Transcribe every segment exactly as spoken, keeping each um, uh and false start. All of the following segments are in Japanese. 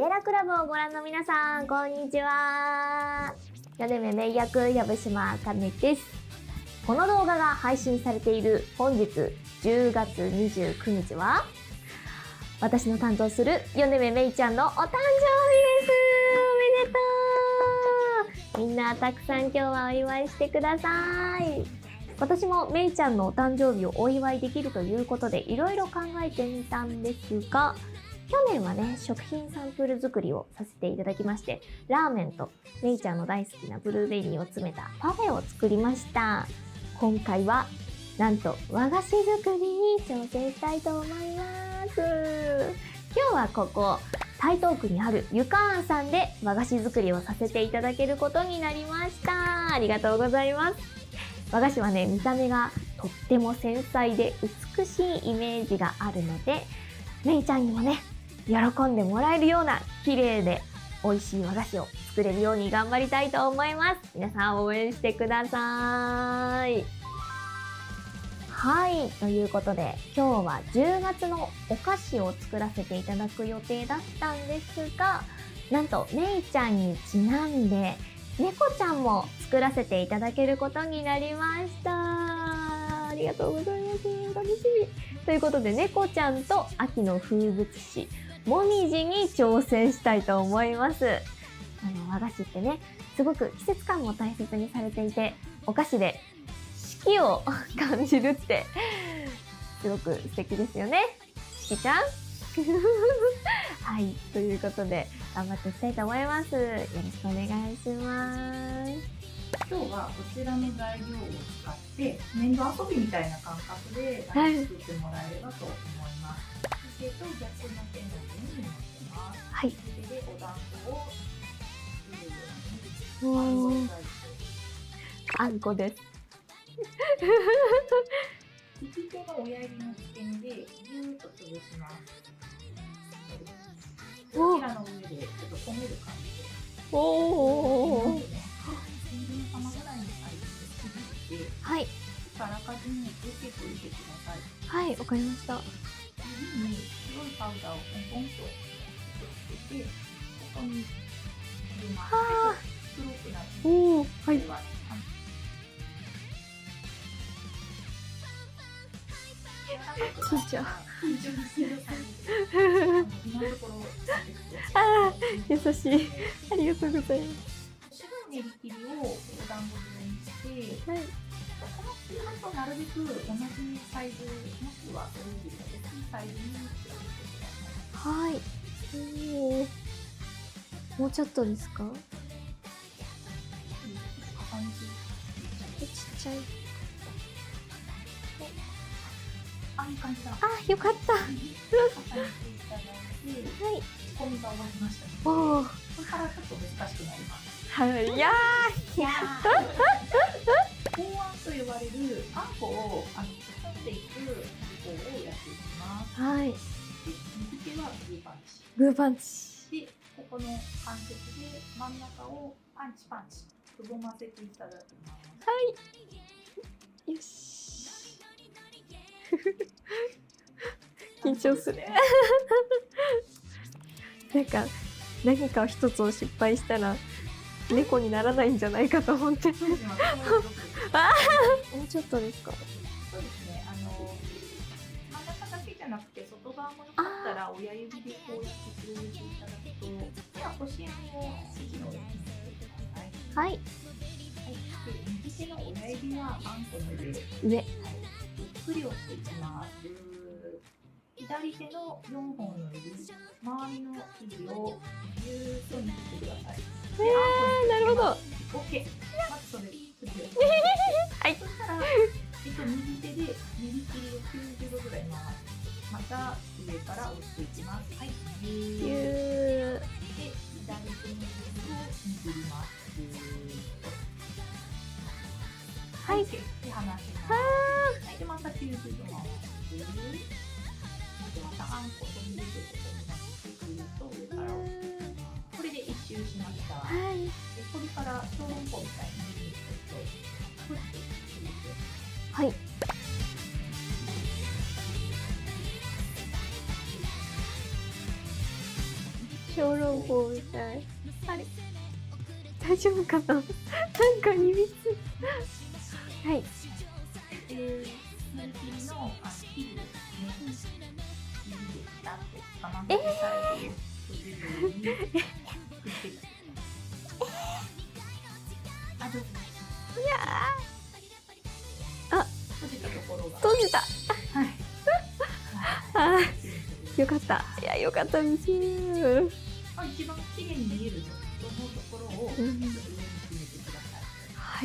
エラクラブをご覧の皆さん、こんにちは。ヨネメメイ役、藪島あかねです。この動画が配信されている本日じゅうがつにじゅうくにちは、私の担当するヨネメメイちゃんのお誕生日です。おめでとう。みんなたくさん今日はお祝いしてください。私もメイちゃんのお誕生日をお祝いできるということでいろいろ考えてみたんですが、去年はね、食品サンプル作りをさせていただきまして、ラーメンとメイちゃんの大好きなブルーベリーを詰めたパフェを作りました。今回はなんと和菓子作りに挑戦したいと思います。今日はここ台東区にあるゆかあんさんで和菓子作りをさせていただけることになりました。ありがとうございます。和菓子はね、見た目がとっても繊細で美しいイメージがあるので、メイちゃんにもね、喜んでもらえるような綺麗で美味しい和菓子を作れるように頑張りたいと思います。皆さん応援してください。はい、ということで今日はじゅうがつのお菓子を作らせていただく予定だったんですが、なんとメイちゃんにちなんで猫ちゃんも作らせていただけることになりました。ありがとうございます。楽しみ。ということで猫ちゃんと秋の風物詩もみじに挑戦したいと思います。あの和菓子ってね、すごく季節感も大切にされていて、お菓子で四季を感じるってすごく素敵ですよね。しきちゃんはい、ということで頑張っていきたいと思います。よろしくお願いします。 今日はこちらの材料を使って粘土遊びみたいな感覚で作ってもらえればと思います。手と逆の手の上に乗せます。はい。手でお団子を入れるように。 あんこです。 利き手の親指の付け根でぎゅーっと潰します。こちらの上でちょっと止める感じで。おお。千切り玉ぐらいのサイズで切って、はい。あらかじめ受けておいてください。 はい、わかりました。 次に白いパウダーをポンポンとつけて、ここに入れます。黒くなる。おお、はい。 緊張。 緊張してる感じ。今のところ。 ああ、優しい。ありがとうございます。 白い練り切りをお団子状にして、はい、この切り方となるべく同じサイズ、もしくはそれよりも大きいサイズにしてください。 はい。おお。もうちょっとですか？感じ。ちっちゃい。 あ、いい感じだ。 あ、よかった。はい。 仕込みが終わりましたね。 おお。 これからちょっと難しくなります。 はい。いやー。 考案と呼ばれるあんこをあの包んでいく方をやっていきます。はい。で、右手はグーパンチ。 グーパンチ。 で、ここの関節で真ん中をパンチパンチくぼませていただきます。 はい。よし。緊張する。なんか何か一つを失敗したら猫にならないんじゃないかと思って。ああ、もうちょっとですか。 そうですね。あの真ん中だけじゃなくて外側もよかったら親指でこうやって広げていただくと、ではこしあんを肘の上に乗せてください。はい。はい。で右手の親指はあんこの上。上。はい。ゆっくり押していきます。左手のよんほんの指、周りの肘をぎゅーっと握ってください。 えー、なるほど。 オッケー。まずそれ、次を。 はい。 そしたら、えっと、右手で握り切りをきゅうじゅうどぐらい回して、また上から押していきます。はい。ぎゅー。で、左手の指を握ります。ぎゅーっと。はい。で、離します。はい。で、またきゅうじゅうど回して。で、またあんことミルクとになってくると上から押していきます。これで一周しました。はい。で、これから小籠包みたいにちょっとふって入れて。はい。 小籠ーポーみたい。あれ大丈夫かな。なんかにみつ。はい。 えー、スヌーピーのあヒルですね。ヒルでピタッとかまぼこサイドを閉じるように作ってきて。あ、どうぞ。 いやー。あ、 閉じたところが。 閉じた。 はい。 あー、よかった。いや、よかったです。 まあ、一番綺麗に見えると思うところをちょっと上に決めてください。 はい。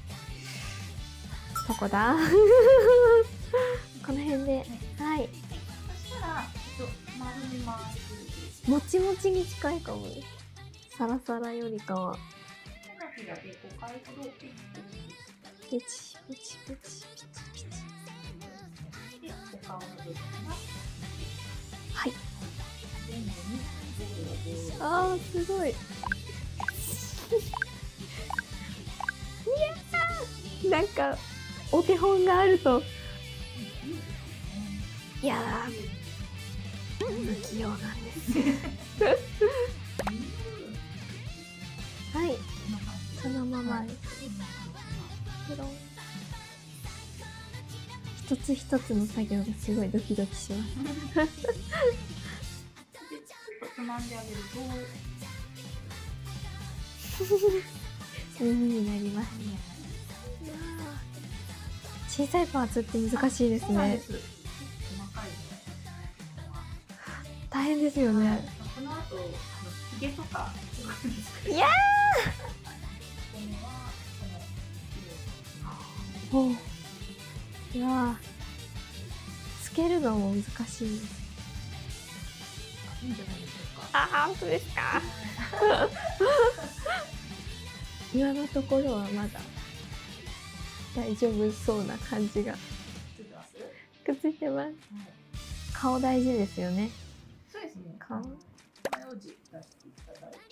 ここだ。この辺で、はい。 そしたら、ちょっと丸めます。 もちもちに近いかも。サラサラよりかは。 手のひらでごかいほどピッとピチピチピチピチピチ。 で、お顔の部分がはい。 前後にボールをボールを。 あー、すごい。いやー、なんかお手本があると。いやー、不器用なんですはい、そのままです。一つ一つの作業がすごいドキドキしますで、ちょっとつまんであげると耳になります。小さいパーツって難しいですね。大変ですよね。 この後、ひげとかいやー、おう、いやー、つけるのも難しいです。 いいんじゃないでしょうか。 あ、本当ですか。今のところはまだ大丈夫そうな感じが。くっついてます。顔大事ですよね。 そうですね。 顔。 爪楊枝出していただいて。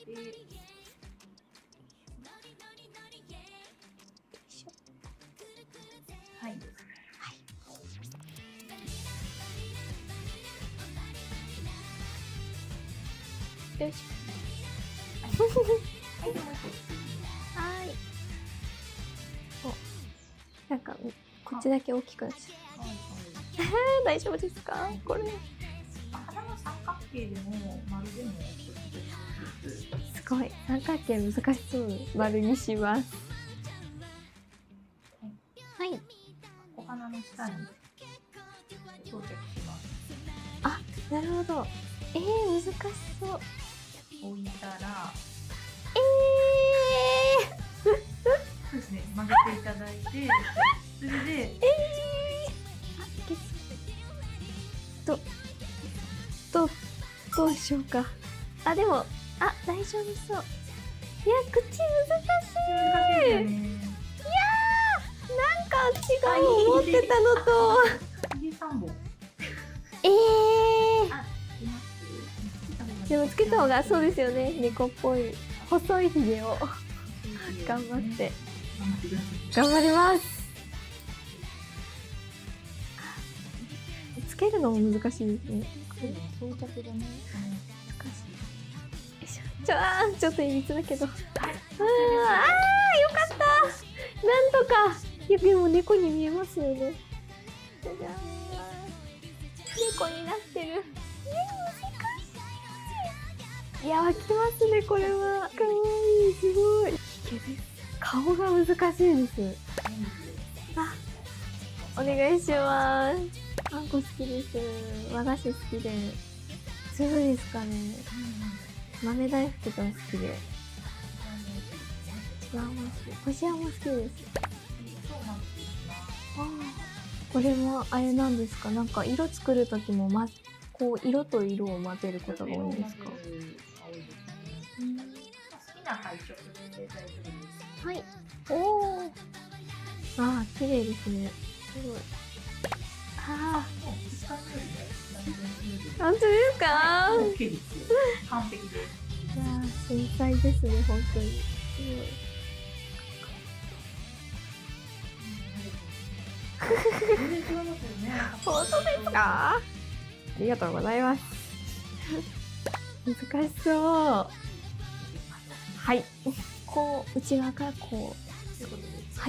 はいですね。 はい。よし。 はい、でもう一個。 はい。お、なんかこっちだけ大きくなっちゃう。大丈夫ですか？これ。 花の三角形でも丸でも。 すごい、三角形難しそう。丸にします。はい。 お花の下に装着します。 あ、なるほど。えー、難しそう。 置いたら。 えそうですね、曲げていただいて、それで、えー、ど、ど、どうしようか。あ、でも、あ、大丈夫そう。いや、口難しい。 難しいよね。 いやー、なんか違う思ってたのと。 ひげさんぼん。 えー。 あ、 でもつけた方がそうですよね。猫っぽい細いひげを頑張って頑張ります。つけるのも難しいですね。 装着がね、難しい。 よいしょ。ちょあーちょっといびつだけど。あーあーよかった。なんとか。いやでも猫に見えますよね。猫になってる。いや、飽きますね、これは。かわいい、すごい。顔が難しいです。あ、お願いします。あんこ好きです。和菓子好きで。強いですかね。豆大福が好きで。こしあんも好きです。ああ、これもあれなんですか。なんか色作る時もまこう色と色を混ぜることが多いんですか。 好きな配色で大丈夫です。 はい。おお。ああ、綺麗ですね。すごい。ああ。本当ですか？ 完璧です。完璧です。 いやー、繊細ですね、本当に。すごい。本当ですか？ありがとうございます。 難しそう。はい。こう内側からこう。ということで。はい。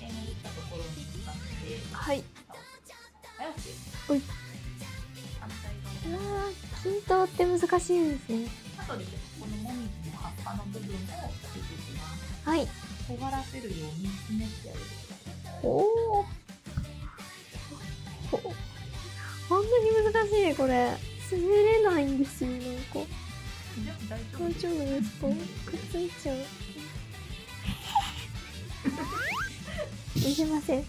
はい。おい。ああ、均等って難しいですね。 あとでこのもみじの葉っぱの部分をつけていきます。 はい。 尖らせるようにひねってあげてください。 おお。こんなに難しいこれ。滑れないんですよなんか。 大丈夫大丈夫ですか？くっついちゃう。いけません。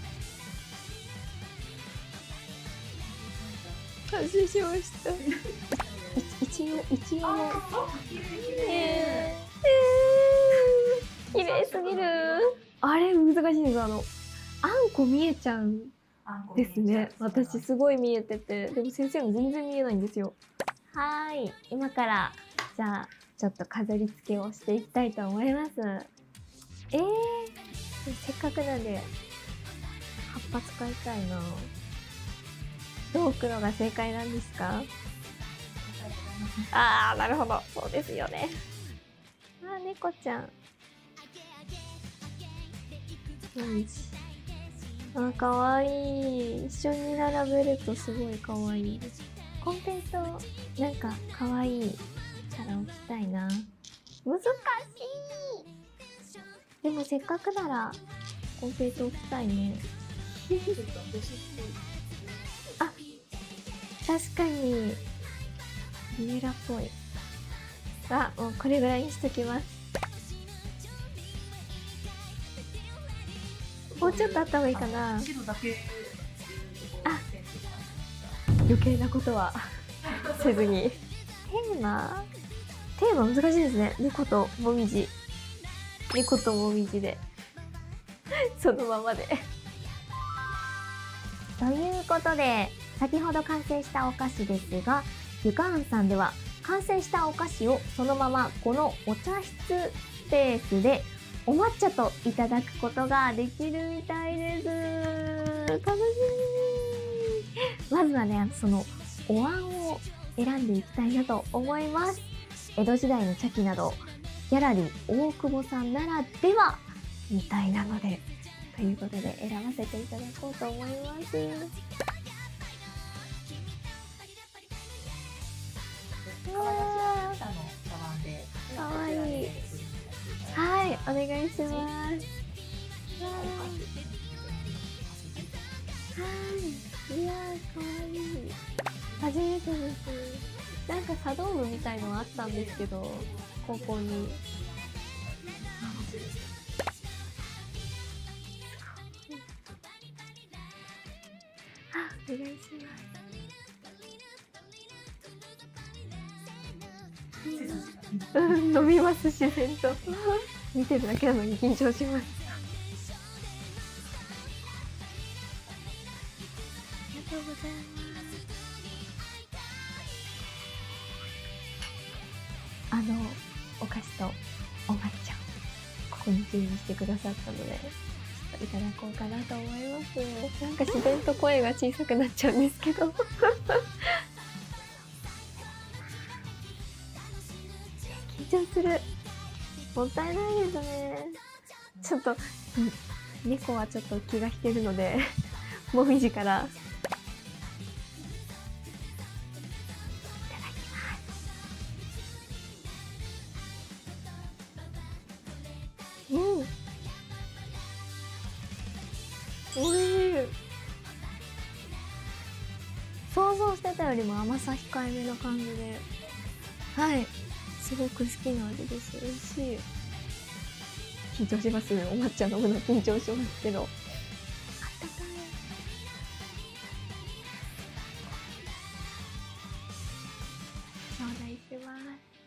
完成しました。一応一応ね。えー、綺麗すぎる。あれ難しいです。あのあんこ見えちゃうですね。私すごい見えてて、でも先生も全然見えないんですよ。はい、今からじゃあちょっと飾り付けをしていきたいと思います。えー、せっかくなんで葉っぱ使いたいな。どう置くのが正解なんですか？ああ、なるほど。そうですよね。あー、猫ちゃん。よし。あー、かわいい。一緒に並べるとすごいかわいいです。コンペイト、なんかかわいい皿置きたいな。難しい。でもせっかくならコンペイト置きたいね。あ、確かにビエラっぽい。あ、もうこれぐらいにしときます。もうちょっとあった方がいいかな。あ、余計なことはせずに。テーマテーマ難しいですね。猫ともみじ。猫ともみじでそのままでということで、先ほど完成したお菓子ですが、ゆかあんさんでは完成したお菓子をそのままこのお茶室スペースでお抹茶といただくことができるみたいです。楽しみ。まずはね、そのお椀を選んでいきたいなと思います。江戸時代の茶器などギャラリー大久保さんならではみたいなので、ということで選ばせていただこうと思います。うわー、かわいい。はい、お願いします。はい、いやー、かわいい。初めてです。なんか茶道部みたいのあったんですけど、高校に。あ、お願いします。うん、飲みます、自然と。見てるだけなのに緊張します。ありがとうございます。あのお菓子とお抹茶をここに準備してくださったので、ちょっといただこうかなと思います。なんか自然と声が小さくなっちゃうんですけど緊張する。もったいないですね。ちょっと猫はちょっと気が引けるのでもみじからうん、おいしい。想像してたよりも甘さ控えめな感じで、はい、すごく好きな味です。美味しい。緊張しますね。お抹茶飲むの緊張しますけど。あったかい。頂戴します。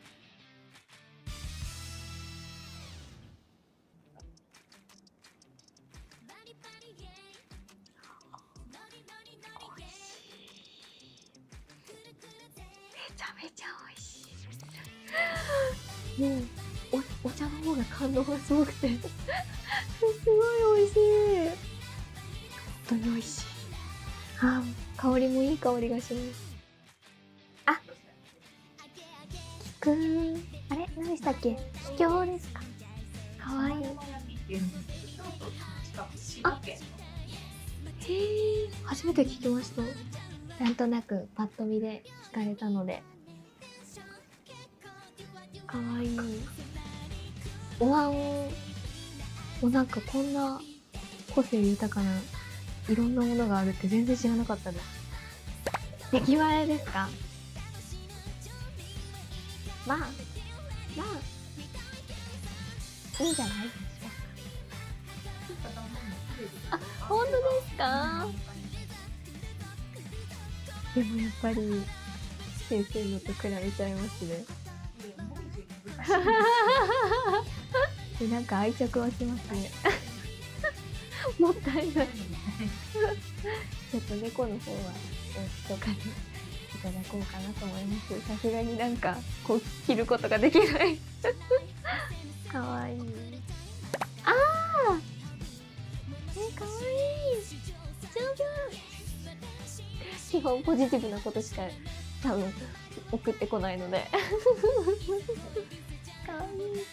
めちゃめちゃ美味しい。もうお、お茶の方が感動がすごくてすごい美味しい。本当に美味しい。あ、香りもいい香りがします。あ、 くーあれ何でしたっけ？秘境ですか？かわいい。あ、へえ、初めて聞きました。なんとなくパッと見で聞かれたので。かわいい。お椀もなんかこんな個性豊かないろんなものがあるって全然知らなかったです。出来栄えですか？まあまあいいんじゃないでしょうか。あ、本当ですか？でもやっぱり先生のと比べちゃいますね。でなんか愛着はしますね。もったいない。ちょっと猫の方はお家とかにいただこうかなと思います。さすがになんかこう着ることができない。かわいい。ああ、え、かわいい。上手。基本ポジティブなことしか多分送ってこないので。かわいいって。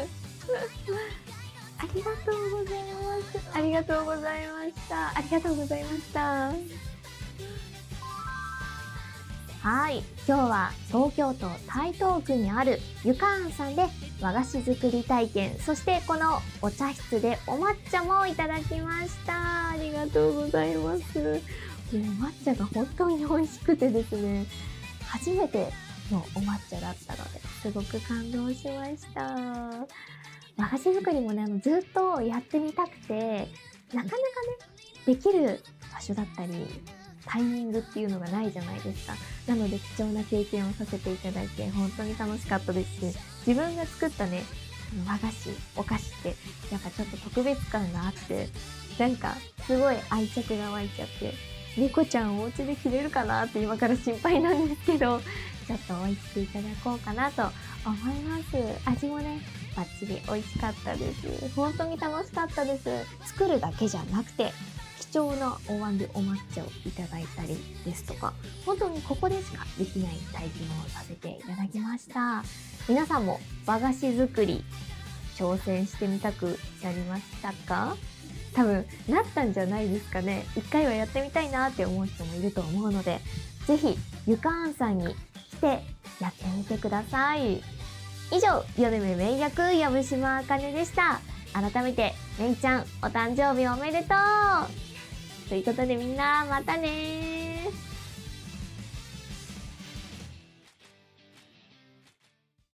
ありがとうございます。ありがとうございました。ありがとうございました。はい、今日は東京都台東区にあるゆかあんさんで和菓子作り体験、そしてこのお茶室でお抹茶もいただきました。ありがとうございます。もう抹茶が本当に美味しくてですね、初めてのお抹茶だったのですごく感動しました。和菓子作りもね、あのずっとやってみたくて、なかなかねできる場所だったりタイミングっていうのがないじゃないですか。なので貴重な経験をさせていただいて本当に楽しかったですし、自分が作ったね和菓子お菓子ってやっぱちょっと特別感があって、なんかすごい愛着が湧いちゃって、猫ちゃんお家で着れるかなって今から心配なんですけど、ちょっと美味しくいただこうかなと思います。味もねバッチリ美味しかったです。本当に楽しかったです。作るだけじゃなくて貴重なお椀でお抹茶をいただいたりですとか、本当にここでしかできない体験をさせていただきました。皆さんも和菓子作り挑戦してみたくなりましたか？多分なったんじゃないですかね。一回はやってみたいなって思う人もいると思うので、ぜひゆかあんさんに来てやってみてください。以上、夜目めい役藪島あかねでした。改めてめいちゃんお誕生日おめでとうということで、みんなまたねー。